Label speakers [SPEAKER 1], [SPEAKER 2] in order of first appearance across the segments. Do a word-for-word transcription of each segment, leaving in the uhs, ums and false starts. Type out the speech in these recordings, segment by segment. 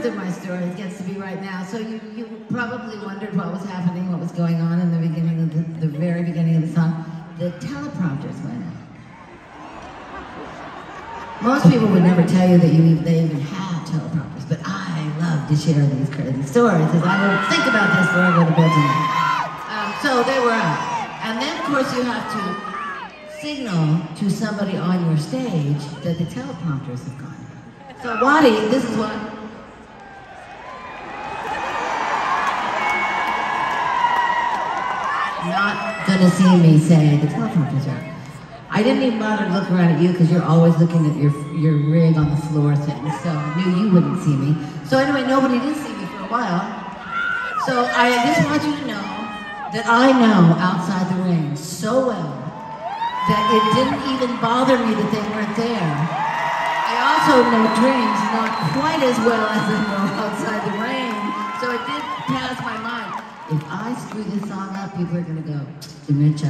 [SPEAKER 1] two-thirds of my story gets to be right now. So you, you probably wondered what was happening, what was going on in the beginning of the, the very beginning of the song. The teleprompters went out. Most people would never tell you that you they even have teleprompters, but I love to share these crazy stories because I don't think about this before I go to bed tonight. Um, so they were out. And then, of course, you have to signal to somebody on your stage that the teleprompters have gone. So Waddy, this is what... Not gonna see me say the teleprompters are out. I didn't even bother to look around at you because you're always looking at your your rig on the floor thing, so I knew you wouldn't see me. So anyway, nobody did see me for a while. So I just want you to know that I know outside the ring so well that it didn't even bother me that they weren't there. I also know dreams not quite as well as I know outside the ring, so it did pass my mind. If I screw this song up, people are gonna go, dementia.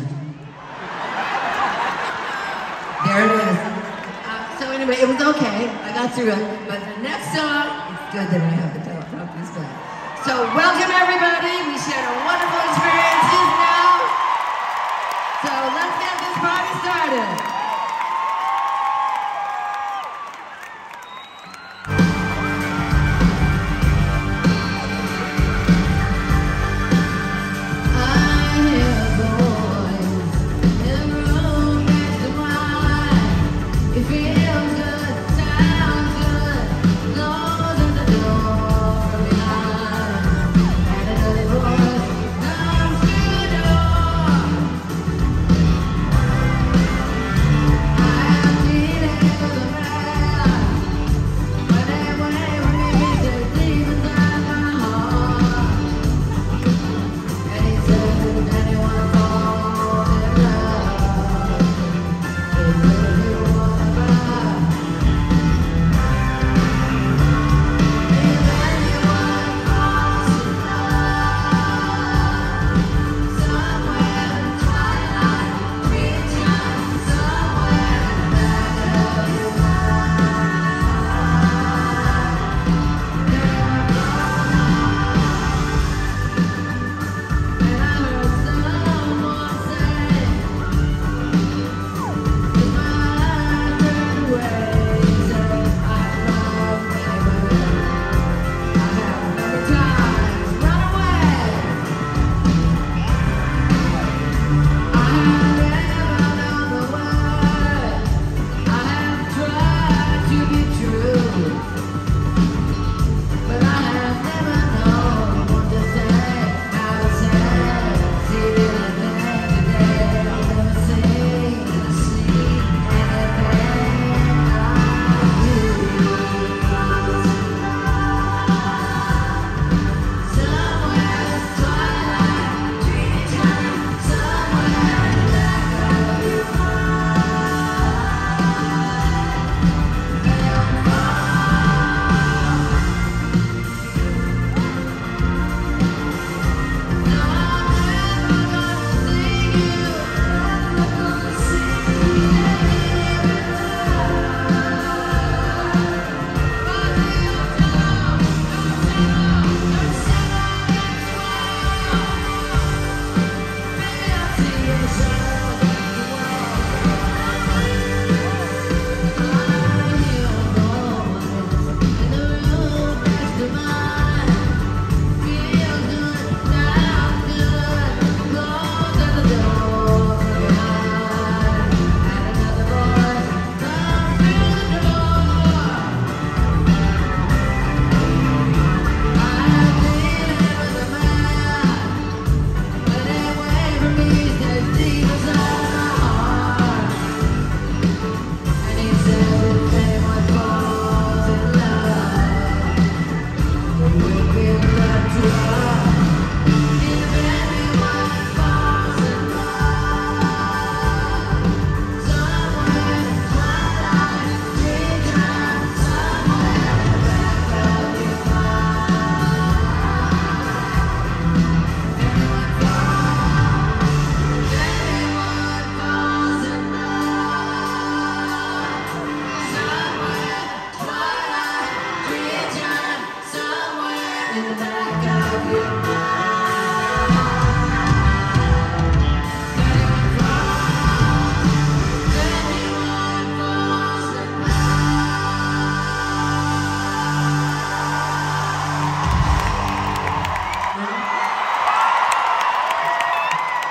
[SPEAKER 1] There it is. Uh, so anyway, it was okay. I got through it. But the next song, it's good that I have the teleprompters back. So welcome everybody. We shared a wonderful experiences now. So let's get this party started. Closing the door behind, and another voice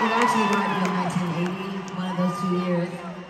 [SPEAKER 1] it actually might have been nineteen eighty, one of those two years.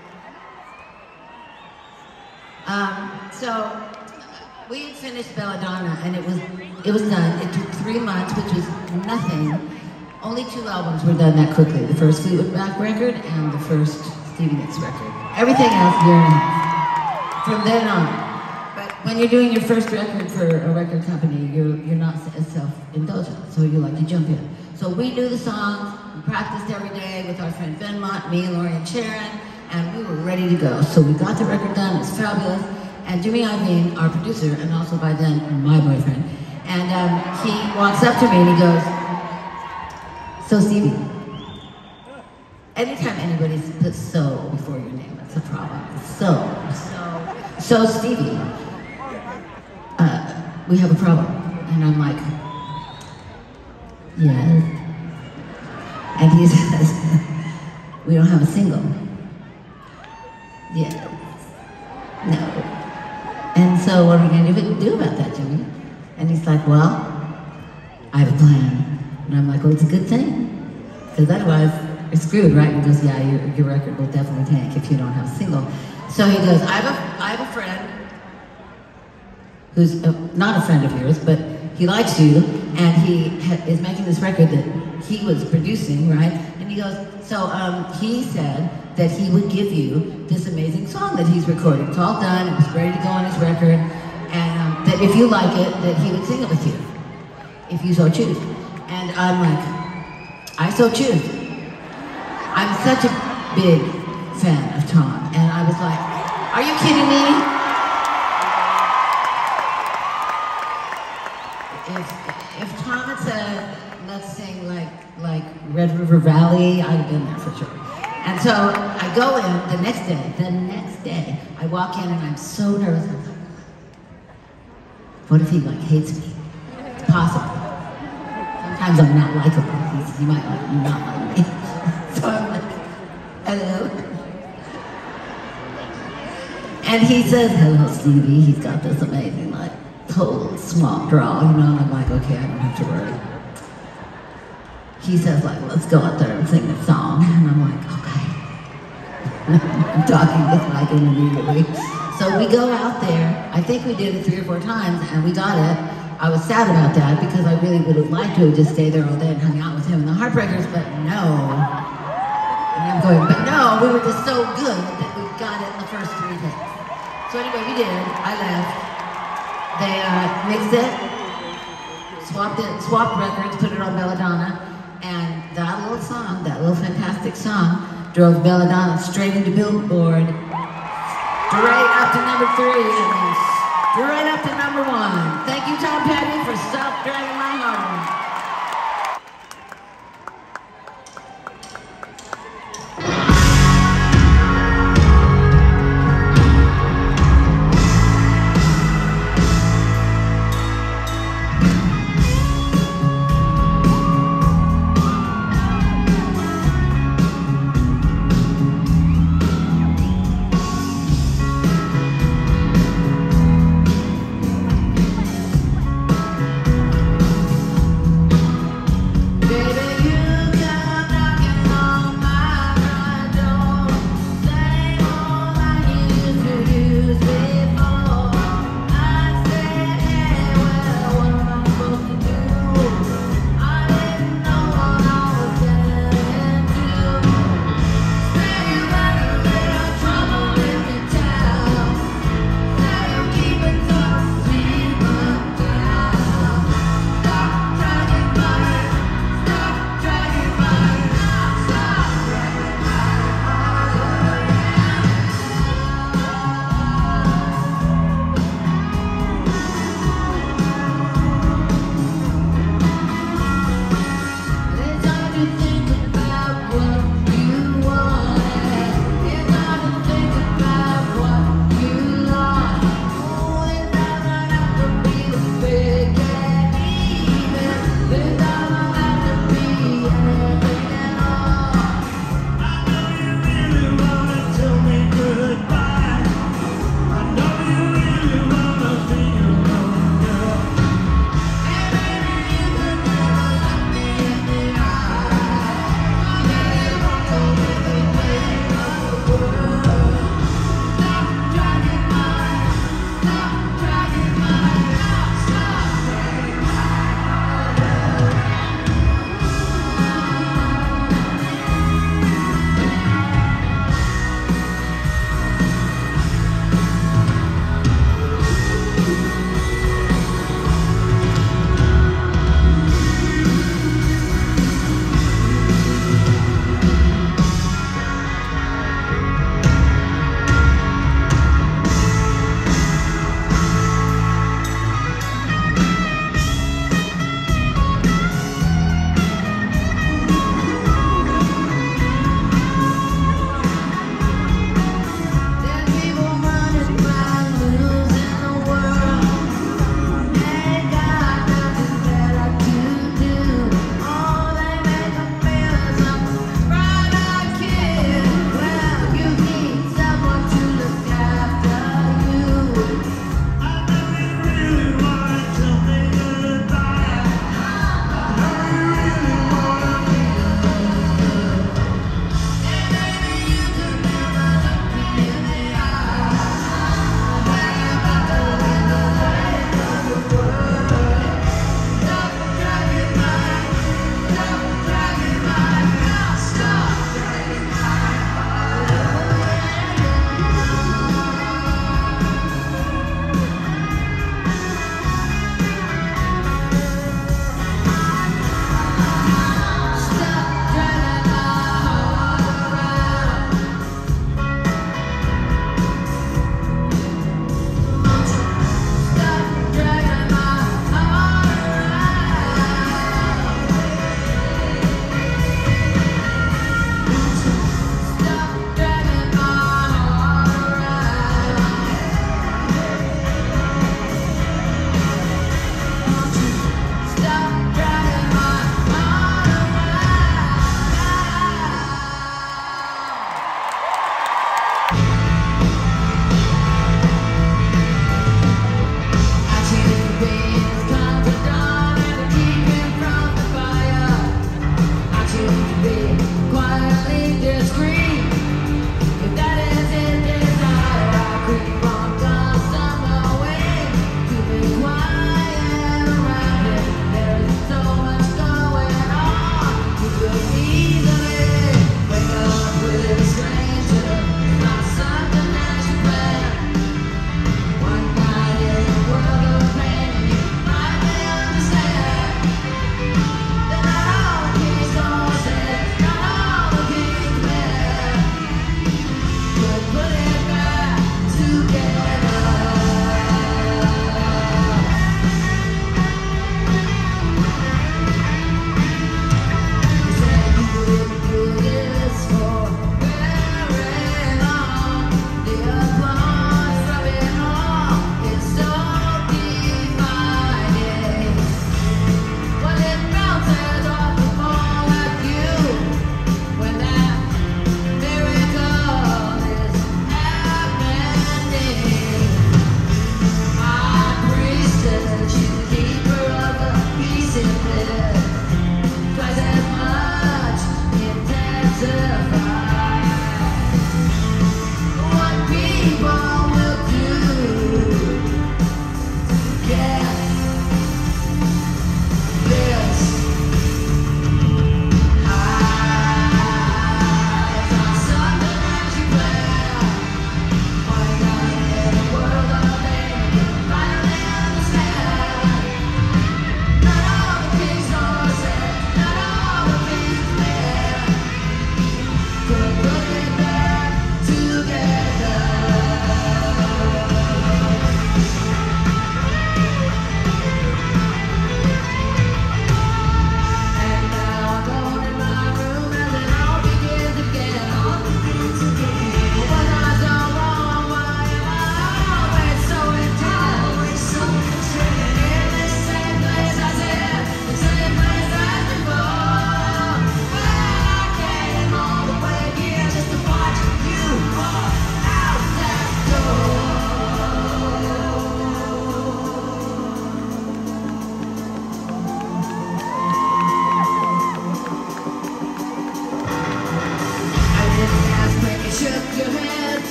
[SPEAKER 1] Um, so we had finished Belladonna, and it was it was done. It took three months, which was nothing. Only two albums were done that quickly: the first Fleetwood Mac record and the first Stevie Nicks record. Everything else, year and a half. From then on. But when you're doing your first record for a record company, you're you're not as self-indulgent, so you like to jump in. So we knew the songs. We practiced every day with our friend Venmont, me, Lori, and Sharon, and we were ready to go. So we got the record done. It was fabulous. And Jimmy Iovine, our producer, and also by then my boyfriend, and um, he walks up to me and he goes, "So Stevie, anytime anybody puts so before your name, it's a problem. So, so, so Stevie, uh, we have a problem." And I'm like, "Yes." And he says, "We don't have a single." "Yes." "No." And so what are we going to do about that, Jimmy? And he's like, "Well, I have a plan." And I'm like, "Well, it's a good thing, because otherwise you're screwed, right?" And he goes, "Yeah, your, your record will definitely tank if you don't have a single." So he goes, I have a, I have a friend who's a, not a friend of yours, but he likes you, and he ha is making this record that he was producing, right? And he goes, so um, he said that he would give you this amazing song that he's recorded. It's all done, it was ready to go on his record, and um, that if you like it, that he would sing it with you, if you so choose. And I'm like, I so choose. I'm such a big fan of Tom, and I was like, are you kidding me? If, if Tom had said, let's sing like, like Red River Valley, I'd have been there for sure. And so I go in the next day, the next day, I walk in and I'm so nervous. I'm like, what if he like hates me? It's possible. Sometimes I'm not likable. He might like, not like me. So I'm like, hello? And he says, hello, Stevie. He's got this amazing, like, total small draw, you know, and I'm like, okay, I don't have to worry. He says, like, let's go out there and sing this song. And I'm like, okay. I'm talking with Mike immediately. So we go out there. I think we did it three or four times, and we got it. I was sad about that because I really would have liked to have just stayed there all day and hung out with him and the Heartbreakers, but no. And I'm going, but no, we were just so good that we got it in the first three days. So anyway, we did. I left. They uh, mixed it, swapped it, swapped records, put it on Belladonna, and that little song, that little fantastic song, drove Belladonna straight into Billboard, straight up to number three, and then straight up to number one. Thank you, Tom Petty, for Stop Dragging My Heart On.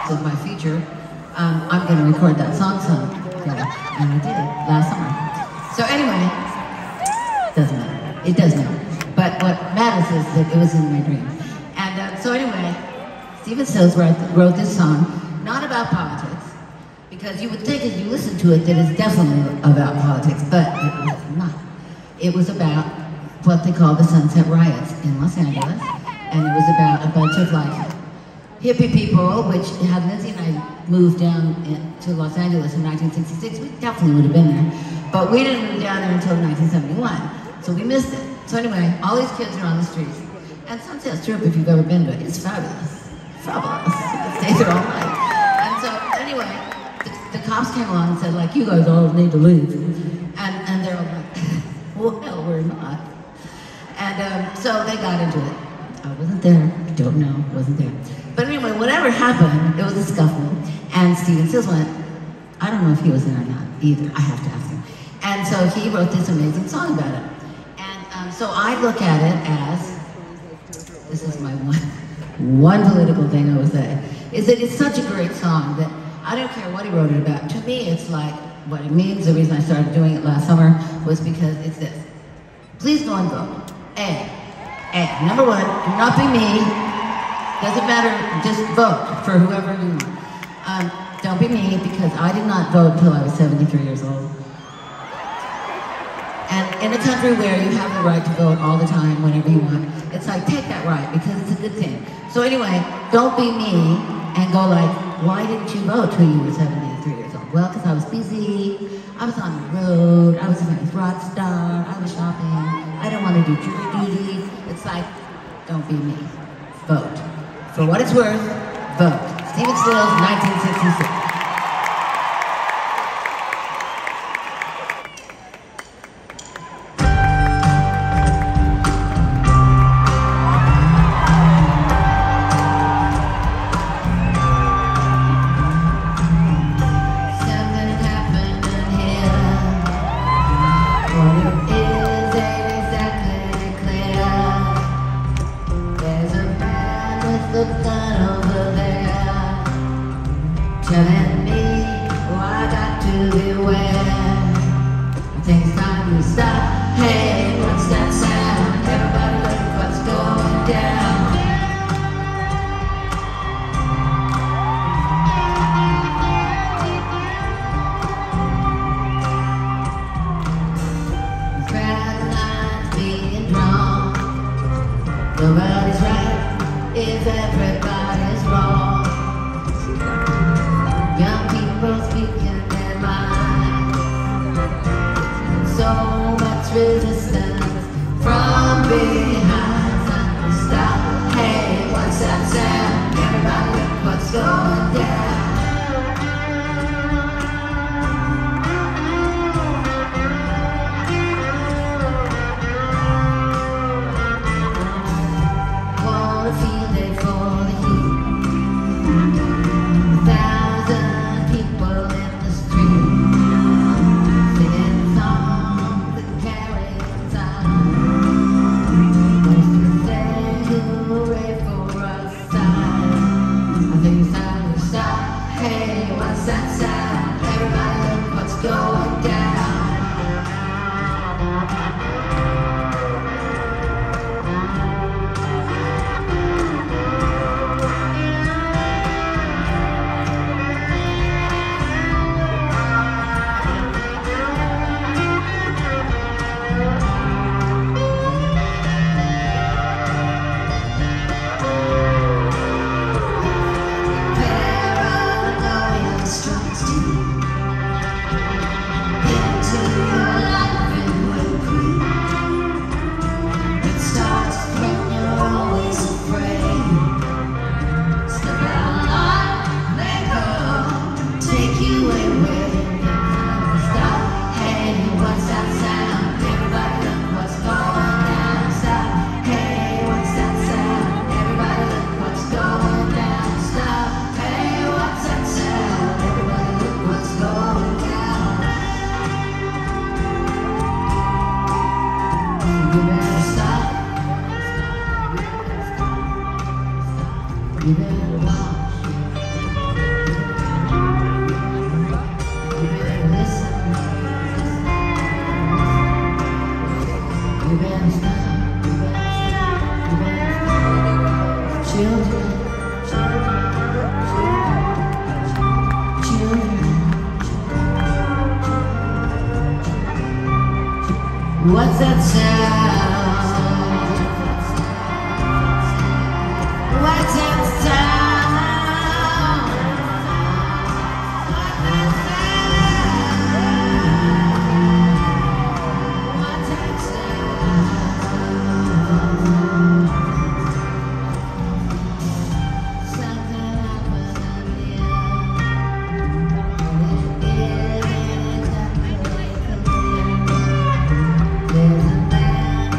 [SPEAKER 1] with my future, um, I'm going to record that song someday. And I did it last summer. So anyway, doesn't matter. It does matter. But what matters is that it was in my dream. And uh, so anyway, Stephen Stills wrote, wrote this song, not about politics, because you would think as you listen to it that it's definitely about politics, but it was not. It was about what they call the Sunset Riots in Los Angeles, and it was about a bunch of like hippie people, which had Lindsay and I moved down in, to Los Angeles in nineteen sixty-six, we definitely would have been there, but we didn't move down there until nineteen seventy-one, so we missed it. So anyway, all these kids are on the streets, and Sunset Strip, if you've ever been to it, it's fabulous, fabulous. You can stay there all night. And so anyway, the, the cops came along and said, like, you guys all need to leave, and and they're all like, well, we're not. And um, so they got into it. I wasn't there, don't know, wasn't there. But anyway, whatever happened, it was a scuffle, and Stephen Stills went, I don't know if he was there or not either, I have to ask him. And so he wrote this amazing song about it. And um, so I look at it as, this is my one, one political thing I would say, is that it's such a great song that I don't care what he wrote it about. To me, it's like, what it means, the reason I started doing it last summer was because it's this. Please go and vote. A. A. Number one, do not be me. Doesn't matter, just vote for whoever you want. Um, don't be me, because I did not vote until I was seventy-three years old. And in a country where you have the right to vote all the time, whenever you want, it's like, take that right, because it's a good thing. So anyway, don't be me and go like, why didn't you vote till you were seventy-three years old? Well, because I was busy, I was on the road, I was a nice rock star, I was shopping, I didn't want to do jury duty. It's like, don't be me, vote. For what it's worth, vote. Stephen Stills, nineteen sixty-six.
[SPEAKER 2] Telling me, oh, I got to beware. I think it's time to stop. Hey, what's that sound? Everybody look what's going down. The crowd lines being drawn. Nobody's right if everybody's wrong. Young people speaking their minds. So much resistance from behind. Time to stop. Hey, what's that sound? Everybody look what's going down. Wanna feel it for the heat. Thousand people in the street, singing songs that carry time. Most of them hooray for us side. I think it's time to stop. Hey, what's that sound? Everybody look what's going down. You better stop. You better watch. What's that sound? What's that sound? What's that sound? What's that sound? Something happened here. It isn't exactly clear. There's a man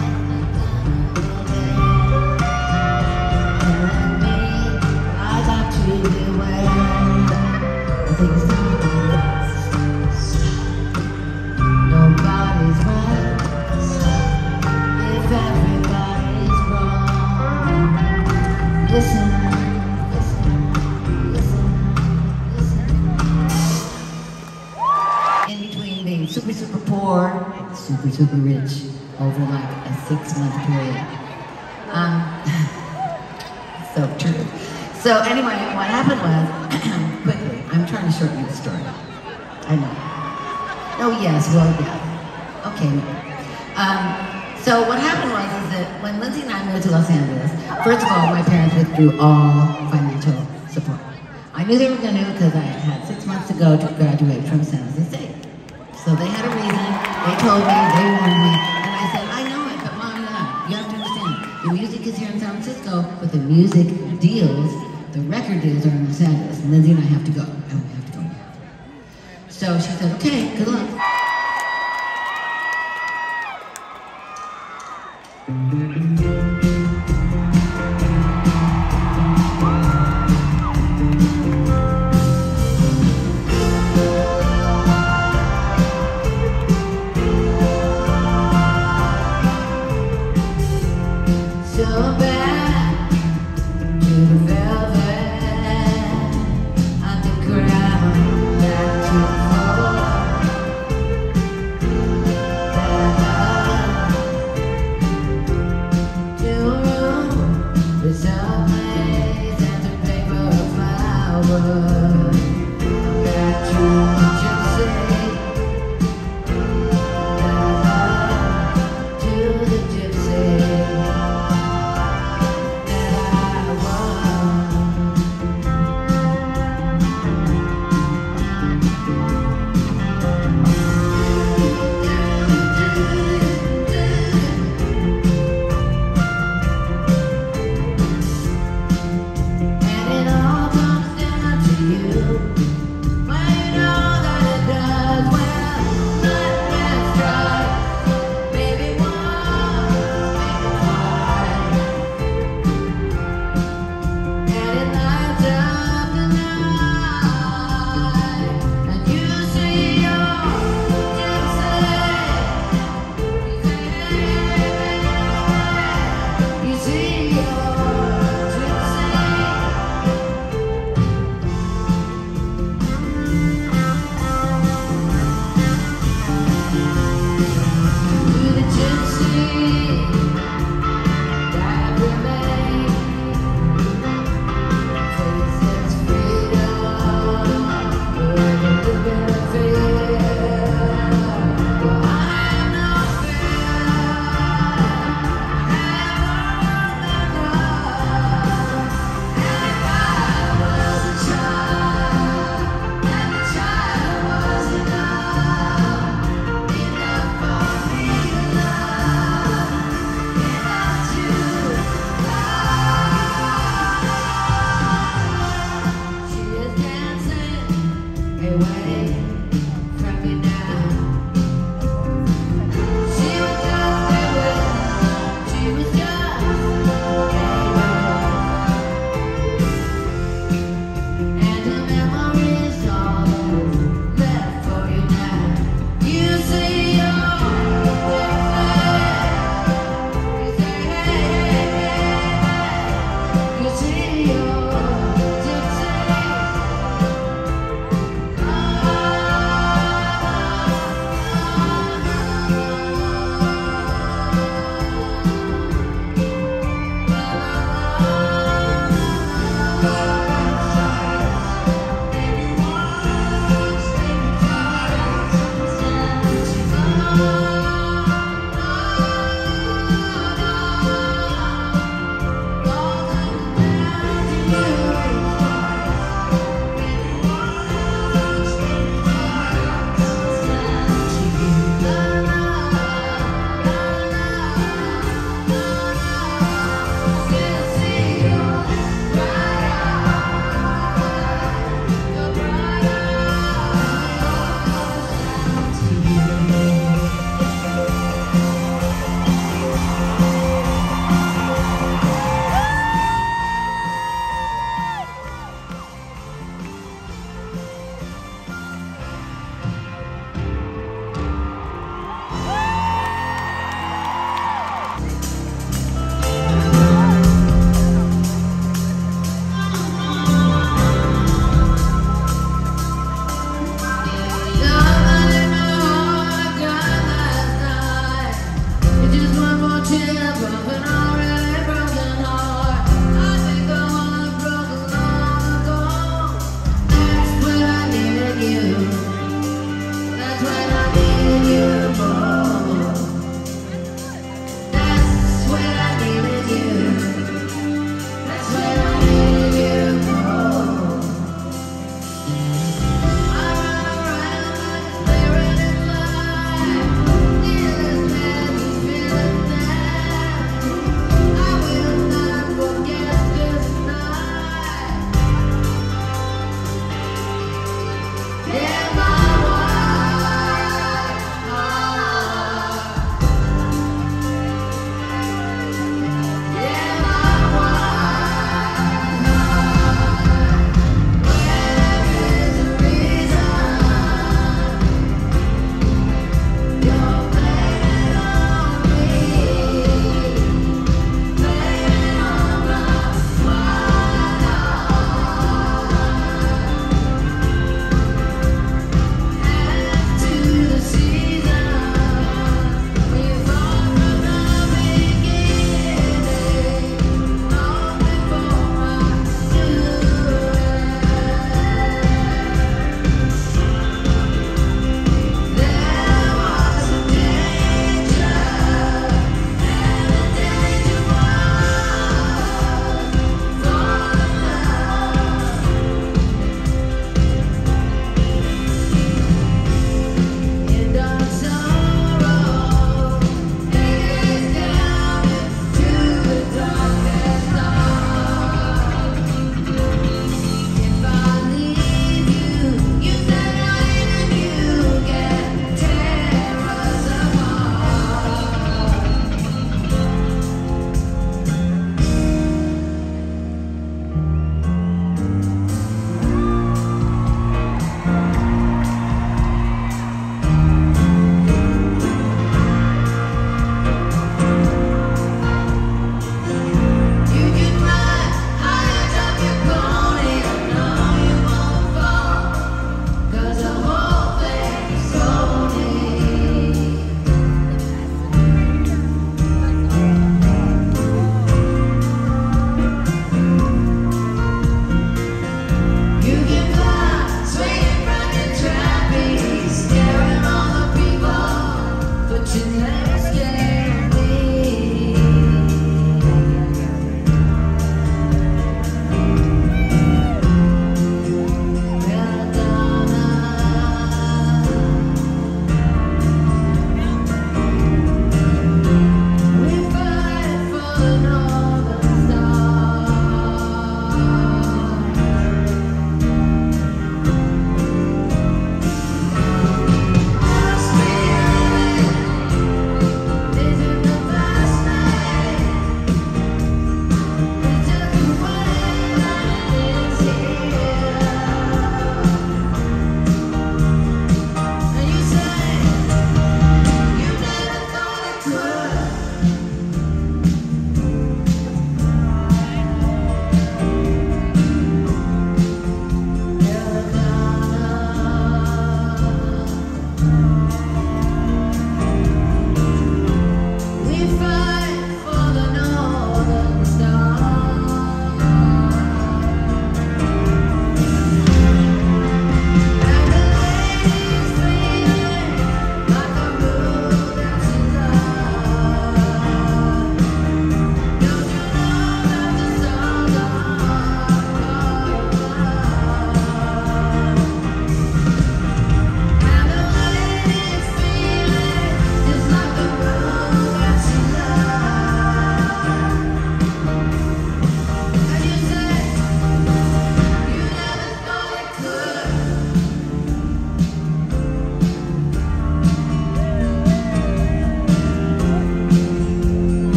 [SPEAKER 2] and me, I got to beware. I think it's time to stop. Nobody's right if everybody's wrong. Listen, listen, listen, listen. In between being super, super poor and super, super rich over like a six month period. Um, so true. So anyway, what happened was, quickly, I'm trying to shorten the story. I know. Oh yes, well yeah. Okay. No. Um, so what happened was is that when Lindsay and I moved to Los Angeles, first of all, my parents withdrew all financial support. I knew they were going to because I had six months to go to graduate from San Jose State. So they had a reason, they told me, they warned me, and I said, I know it, but Mom, yeah, you have to understand, the music is here in San Francisco, but the music deals, the record deals are in Los Angeles, and Lindsay and I have to go, and we have to go now. So she said, okay, good luck. So back to the velvet underground, back to the floor. To a room with some lace and some paper flowers. Back to the gypsy. To the gypsy. And it all comes down to you.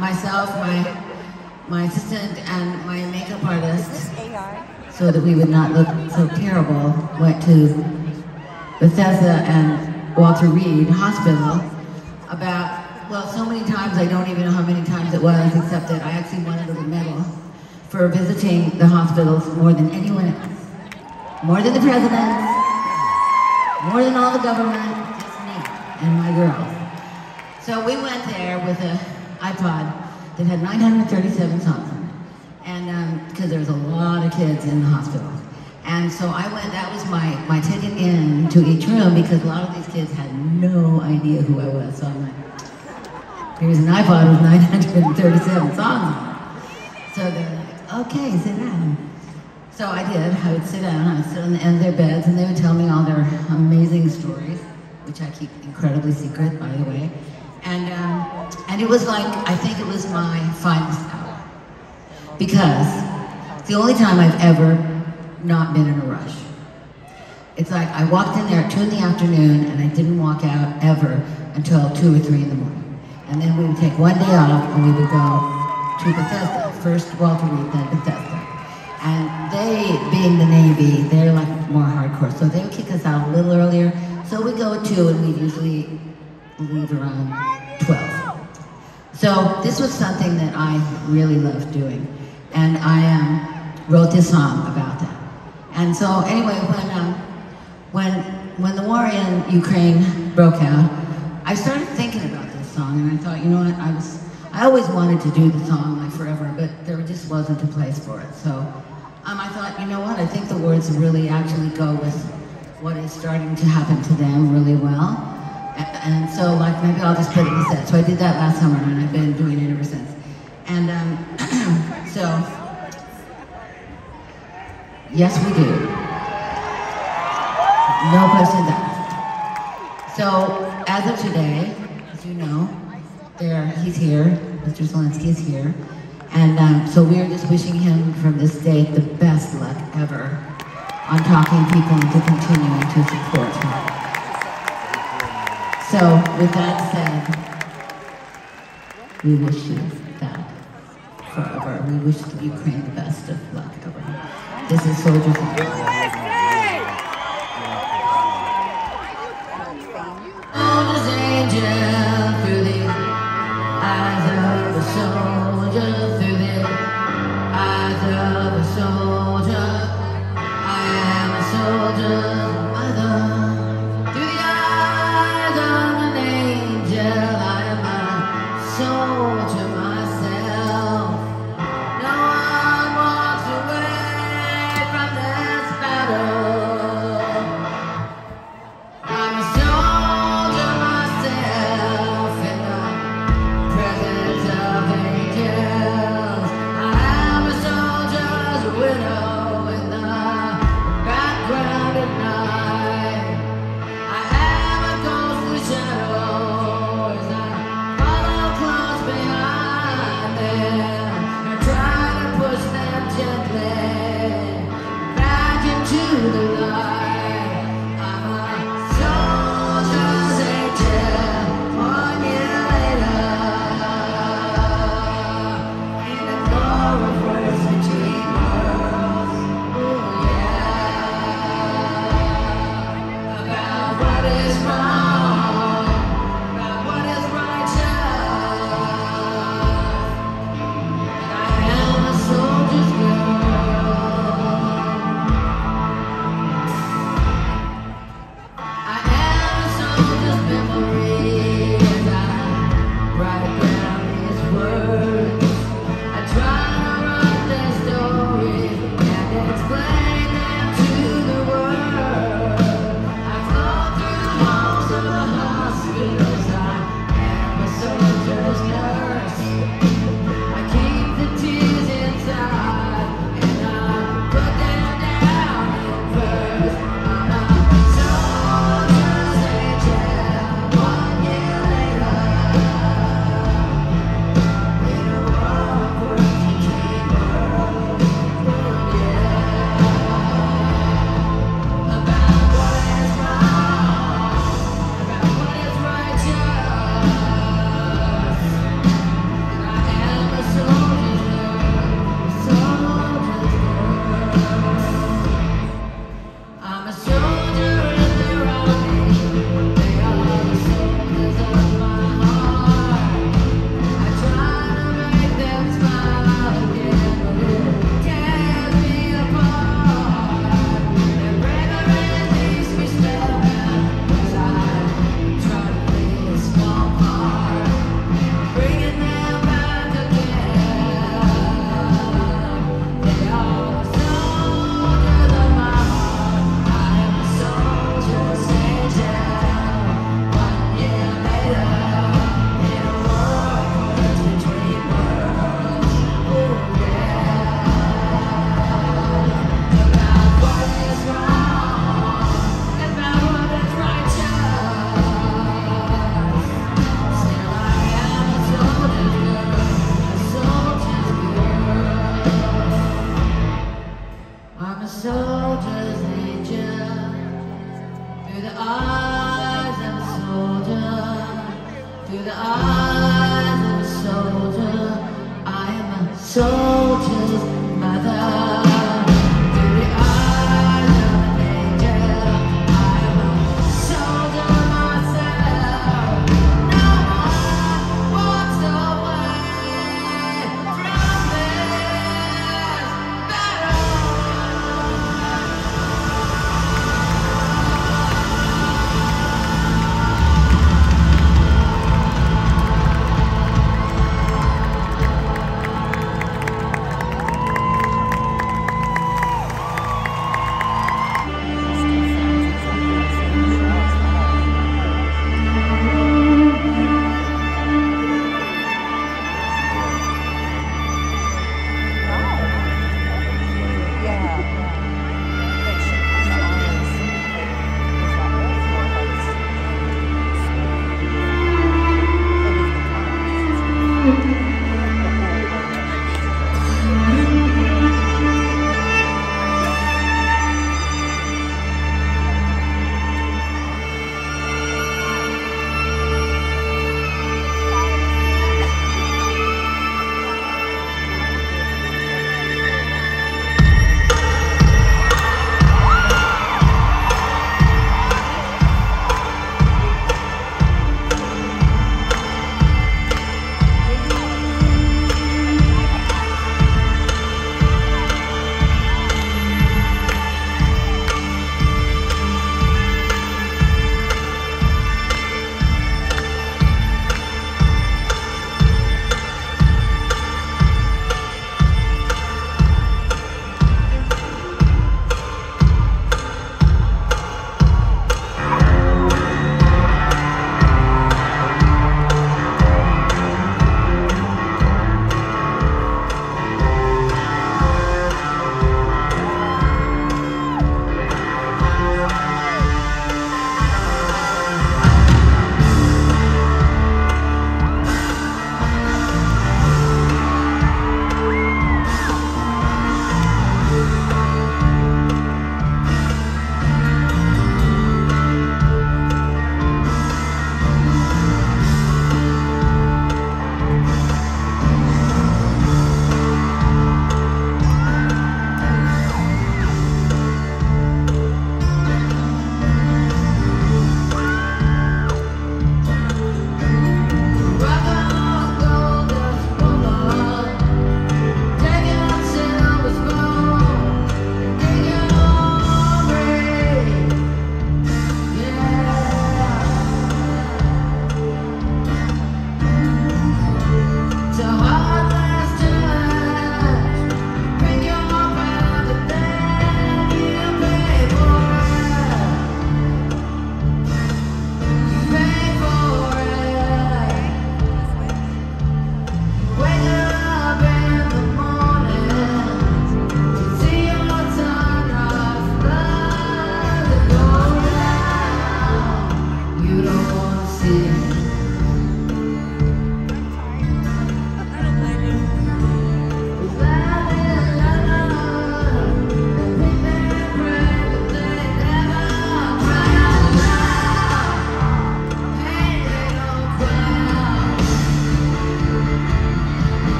[SPEAKER 1] myself, my my assistant, and my makeup artist, so that we would not look so terrible, went to Bethesda and Walter Reed Hospital about, well, so many times, I don't even know how many times it was, except that I actually won a little medal for visiting the hospitals more than anyone else. More than the presidents, more than all the government, just me and my girls. So we went there with an iPod that had nine hundred thirty-seven songs on it. And because um, there was a lot of kids in the hospital. And so I went, that was my, my ticket in to each room, because a lot of these kids had no idea who I was. So I'm like, here's an iPod with nine hundred thirty-seven songs on it. So they're like, okay, sit down. So I did, I would sit down, I would sit on the end of their beds, and they would tell me all their amazing stories, which I keep incredibly secret, by the way. And, um, and it was like, I think it was my finest hour. Because it's the only time I've ever not been in a rush. It's like I walked in there at two in the afternoon and I didn't walk out ever until two or three in the morning. And then we would take one day off and we would go to Bethesda. First Walter Reed, then Bethesda. And they, being the Navy, they're like more hardcore, so they would kick us out a little earlier. So we go at two and we usually leave around twelve. So this was something that I really loved doing. And I um, wrote this song about that. And so anyway, when, um, when, when the war in Ukraine broke out, I started thinking about this song, and I thought, you know what, I was, I always wanted to do the song like forever, but there just wasn't a place for it. So um, I thought, you know what, I think the words really actually go with what is starting to happen to them really well. And so, like, maybe I'll just put it in the set. So I did that last summer, and I've been doing it ever since. And um, so, yes, we do. No question that. So, as of today, as you know, there he's here. Mister Zelensky is here, and um, so we are just wishing him from this state the best luck ever on talking people into continuing to support him. So, with that said, we wish you that forever. We wish the Ukraine the best of luck ever. This is Soldiers of Peace. Soldier's angel through the eyes of a soldier, through the eyes of a soldier. I am a soldier's mother. Soldier myself, no one walks away from this battle. I'm a soldier myself in the presence of angels. I am a soldier's widow in the background at night. I am a ghostly shadow.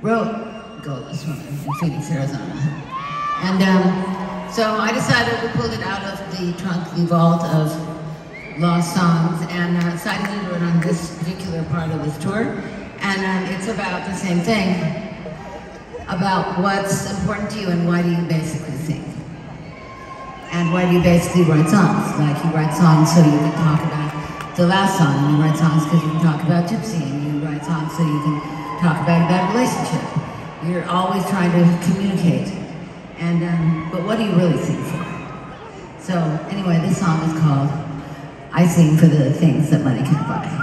[SPEAKER 1] wrote Go This Woman in Phoenix, Arizona. And um, so I decided to pull it out of the trunk, the vault of lost songs, and uh, decided to do it on this particular part of this tour. And um, it's about the same thing, about what's important to you and why do you basically sing. And why do you basically write songs? Like you write songs so you can talk about the last song, and you write songs because you can talk about Gypsy, and you write songs so you can talk about a bad relationship. You're always trying to communicate. And um, but what do you really sing for? So anyway, this song is called I Sing for the Things That Money Can't Buy.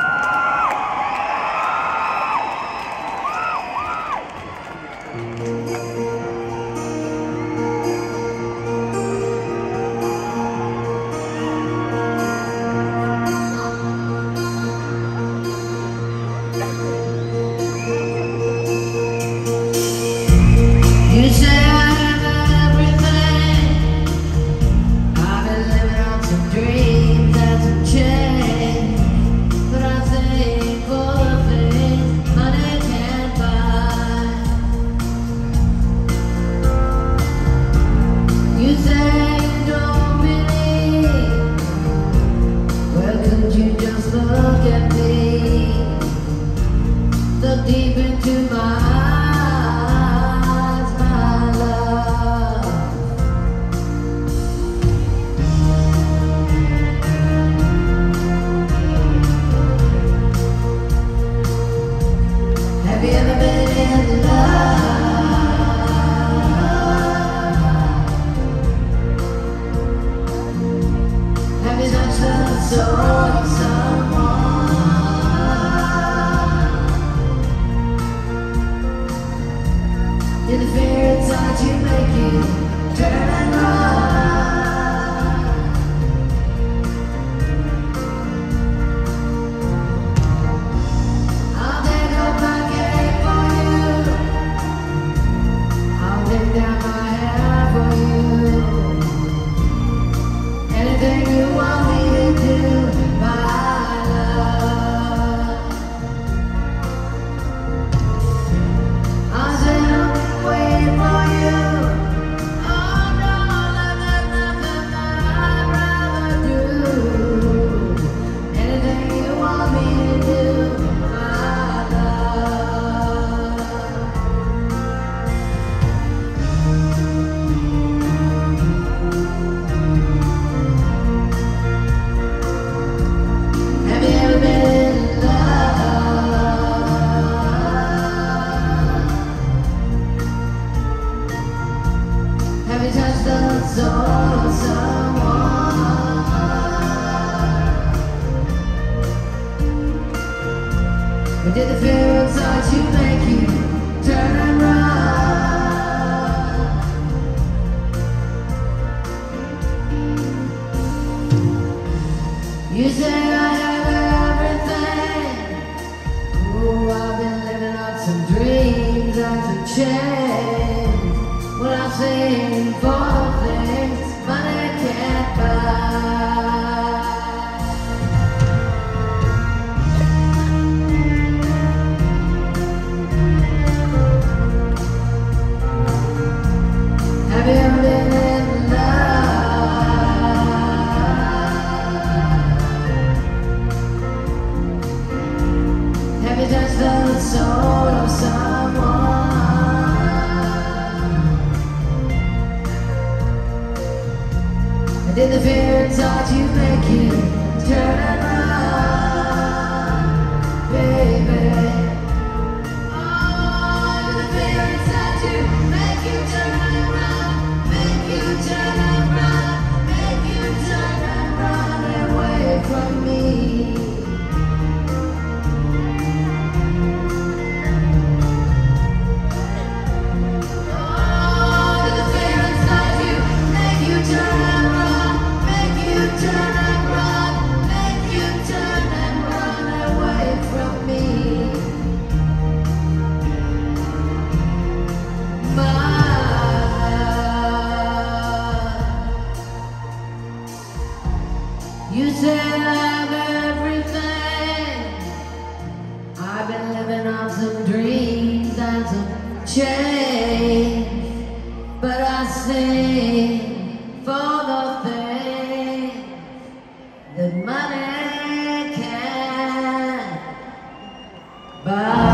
[SPEAKER 1] You say I have everything. I've been living on some dreams and some change, but I think for the things money can't buy. You say you don't believe. Well, couldn't you just look at me? Look deep into my eyes. Have you ever been in love? Have you touched the soul of someone? Did the fear inside you make you turn and run? I'll take up my cape for you. I'll take down my hair for you. Anything you want me to do, my love. I'll say I'll be waiting for you. Oh no, there's nothing that I'd rather do. Anything you want me to do, my love. Have you ever been in love? Have you touched the soul of someone? Or did the fear inside you make you turn and run? You say I have everything. Oh, I've been living on some dreams and some change. When I sing for the things money can't buy. Have you ever been in love? Have you touched the soul of someone? Or did the fear inside you make you turn and run, baby? Oh, did the fear inside you make you turn and run, make you turn and run, make you turn and run away from me? Oh, did the fear inside you make you turn and run, make you turn and run, make you turn and run away from me? My love. You say I have everything. I've been living
[SPEAKER 2] living on some dreams and some change, but I sing for the things that money can't buy.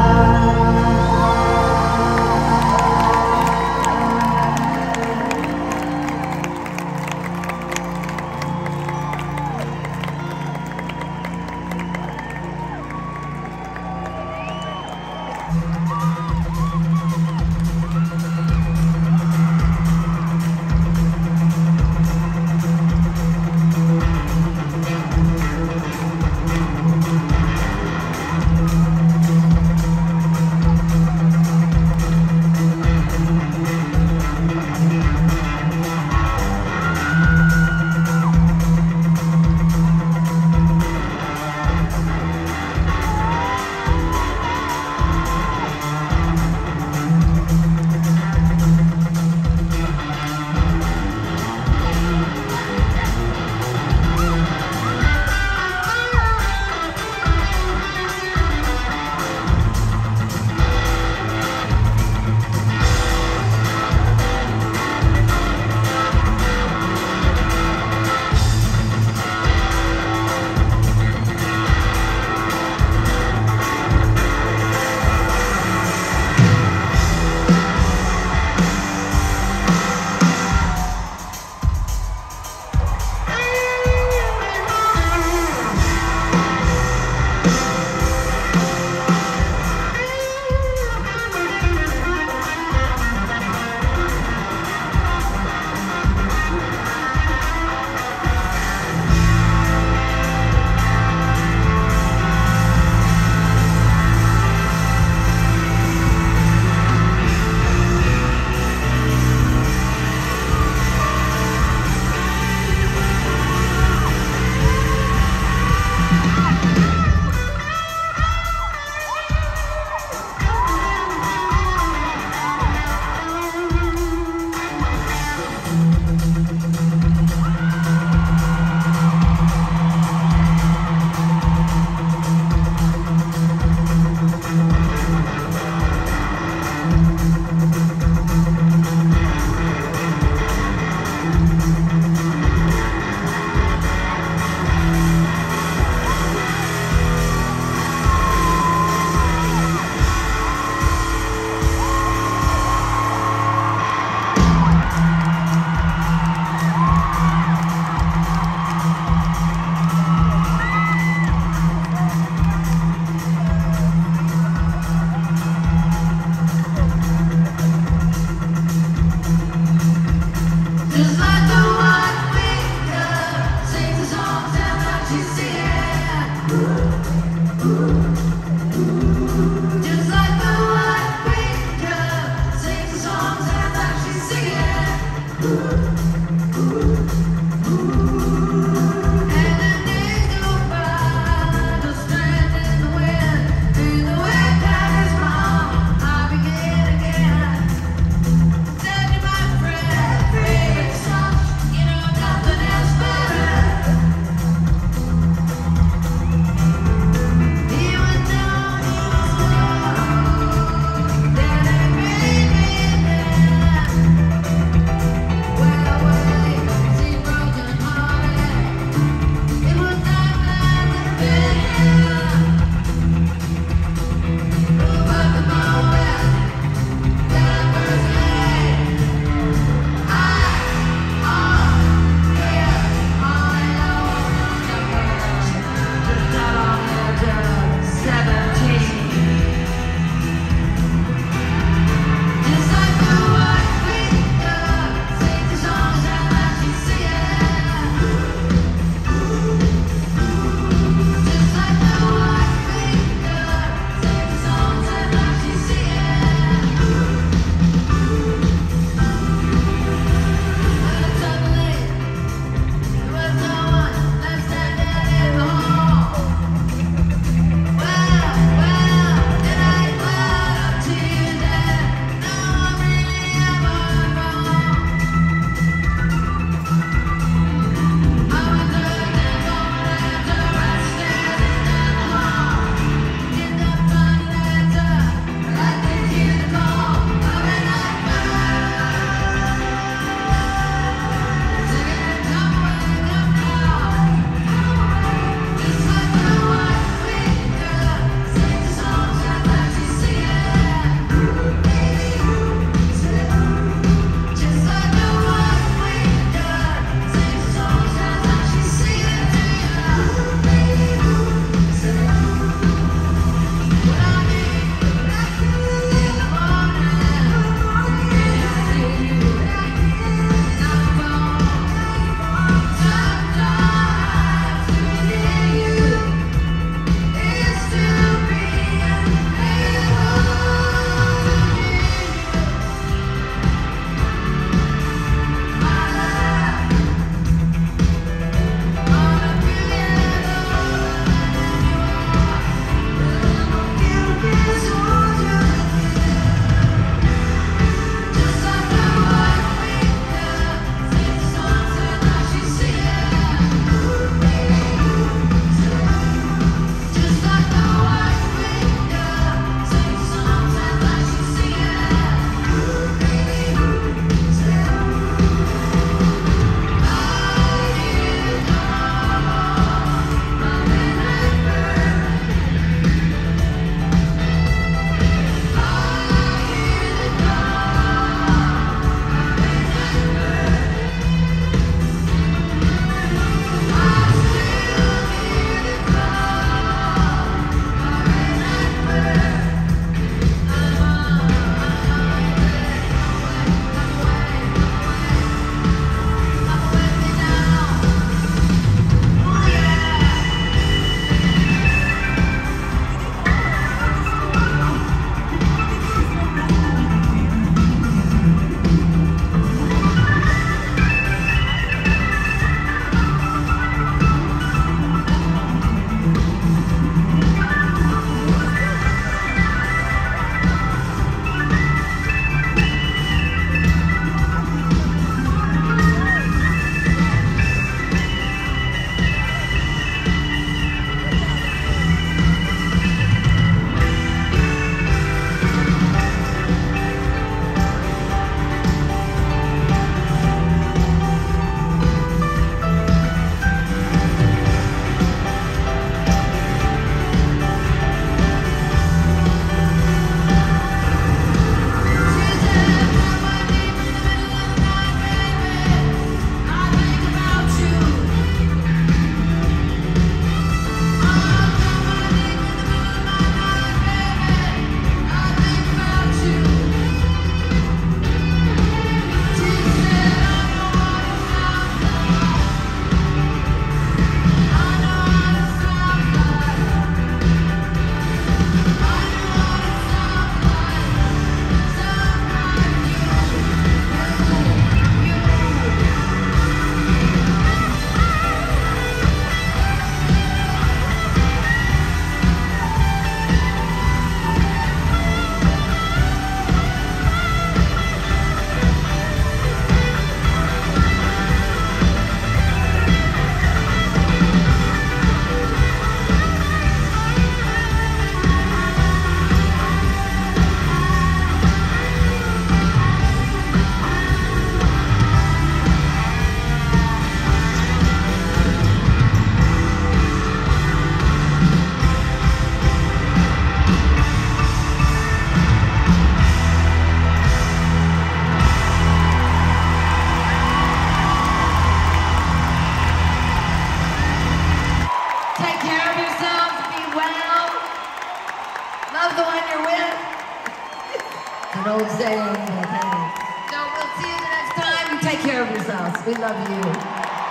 [SPEAKER 1] an old saying. Okay. So we'll see you the next time. You take care of yourselves. We love you.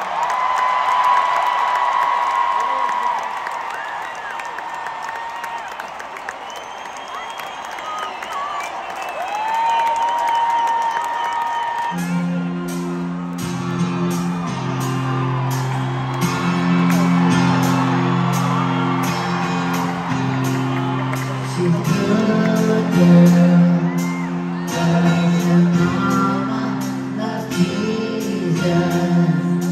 [SPEAKER 1] She's a good girl, loves her mama, loves Jesus.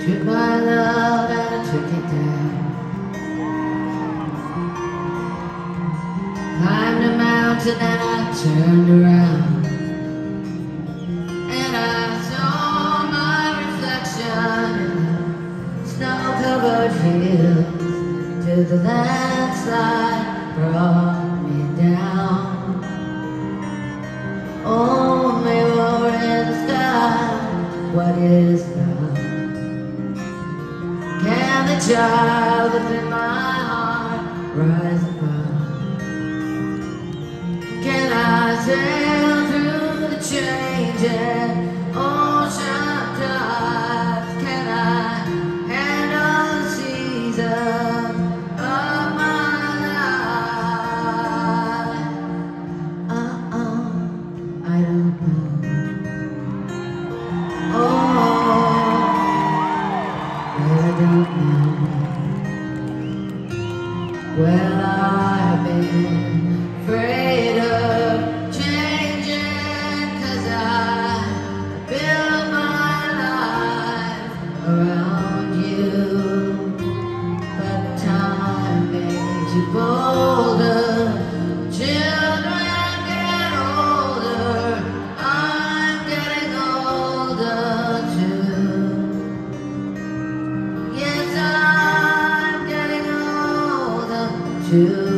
[SPEAKER 2] Took my love and I took it down. Climbed a mountain and I turned around, and I saw my reflection in the snow-covered fields till the landslide brought me down. Oh, we were in the sky, what is love? Can the child within my heart rise above? Can I sail through the changing ocean tides? Can I handle the seasons of my life? Uh-uh, I don't know. Oh, I don't know. Well, I've been afraid of changing, 'cause I built my life around you. But time makes you bolder, children get older, I'm getting older too. Yes, I'm getting older too.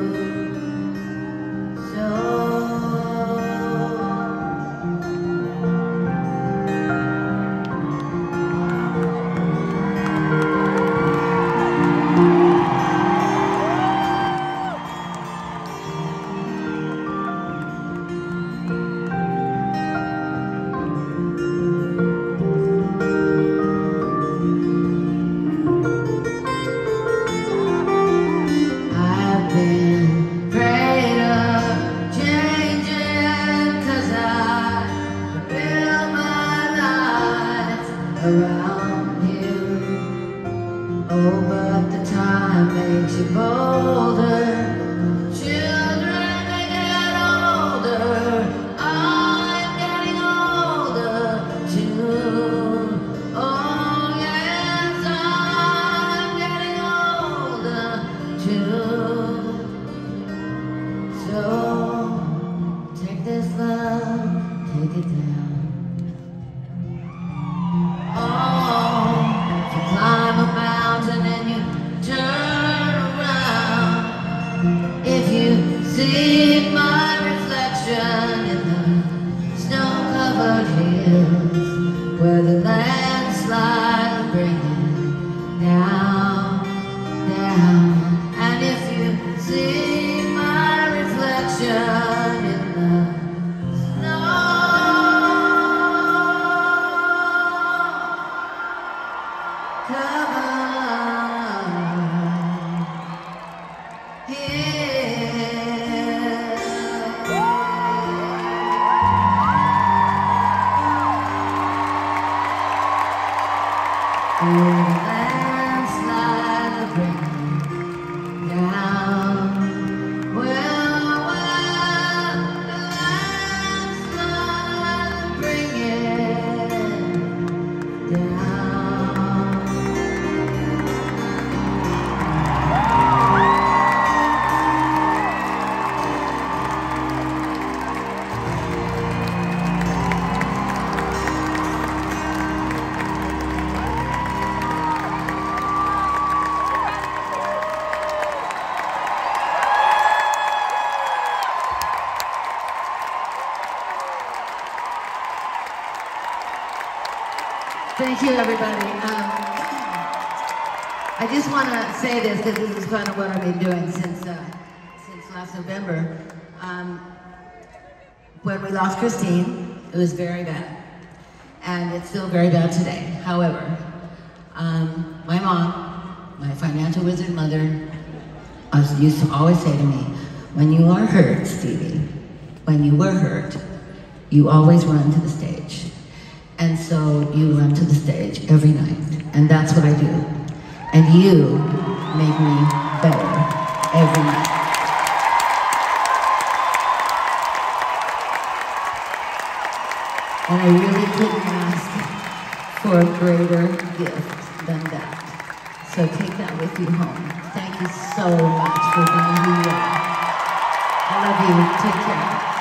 [SPEAKER 2] Around you. Oh, but the time makes you bolder, children they get older, I'm getting older too. Oh yes, I'm getting older too. So take this love, take it down. Climb a mountain and you turn around. If you see my reflection in the snow-covered hills where the landslide bring it down, down. And if you see my reflection in the snow, come on, here. Oh, the landslide bring down. Well, well, the landslide bring it down. Thank you, everybody. Um, I just want to say this because this is kind of what I've been doing since uh, since last November. Um, when we lost Christine, it was very bad, and it's still very bad today. However, um, my mom, my financial wizard mother, was, used to always say to me, "When you are hurt, Stevie, when you were hurt, you always run to the stage." And so you run to the stage every night, and that's what I do. And you make me better every night. And I really couldn't ask for a greater gift.
[SPEAKER 1] than that. So take that with you home. Thank you so much for being who you are. I love you. Take care.